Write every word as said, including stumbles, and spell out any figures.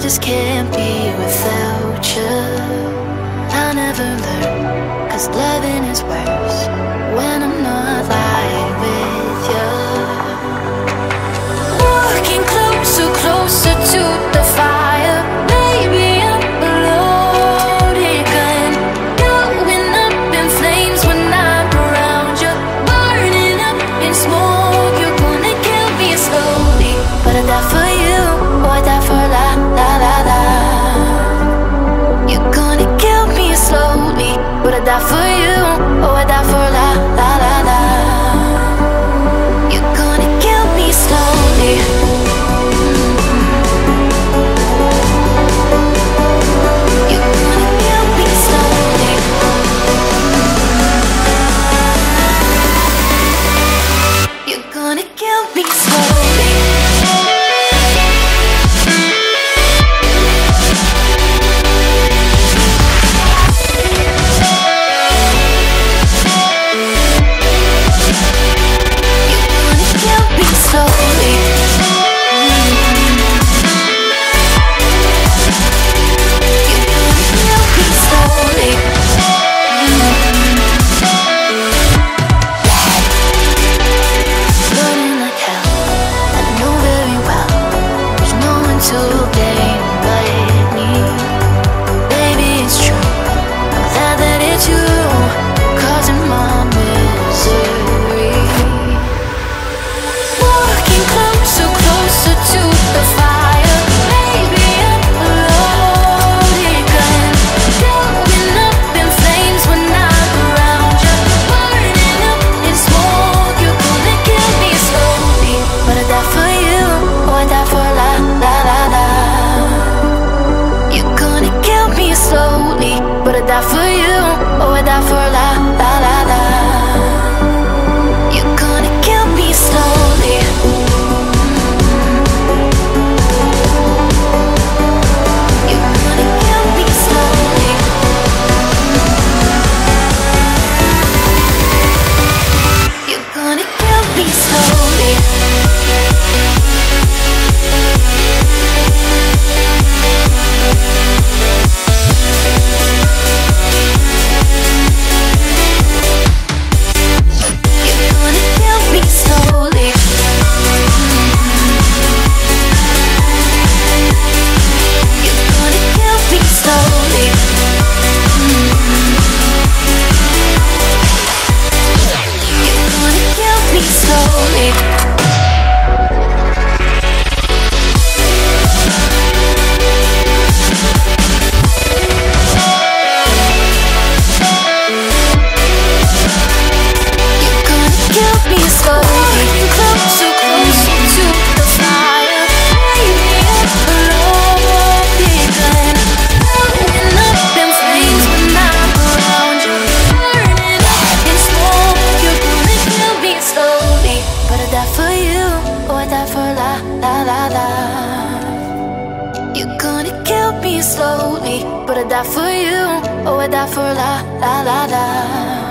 just can't be without you. I'll never learn, cause loving is worse when I'm not lying with you. Walking closer, closer to the fire. Maybe I'm a loaded gun, going up in flames when I'm around you. Burning up in smoke, you're gonna kill me slowly. But I die for you, oh I die for la la la la. You're gonna kill me slowly, but I die for you, oh I die for la la la la. You're gonna kill me slowly. You're gonna kill me slowly. You're gonna kill me slowly. But I die for you, oh I die for la la la la. You're gonna kill me slowly. You're gonna kill me slowly. You're gonna kill me slowly. You're gonna kill me slowly, but I die for you, oh I die for la la la la.